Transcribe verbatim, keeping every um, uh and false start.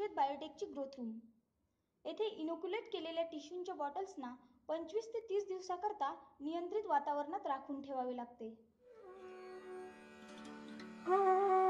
आयशवेद बायोटेकची growth room. येथे इनोक्युलेट केलेल्या टिश्यूंच्या बॉटल्सना पंचवीस ते तीस दिवसाकरता नियंत्रित वातावरणात राखून ठेवावे लागते.